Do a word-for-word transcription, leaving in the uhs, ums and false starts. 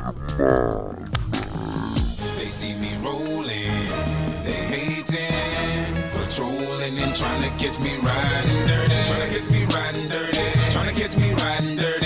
They see me rolling, they hating, patrolling and trying to catch me riding dirty, trying to catch me riding dirty, trying to catch me riding dirty.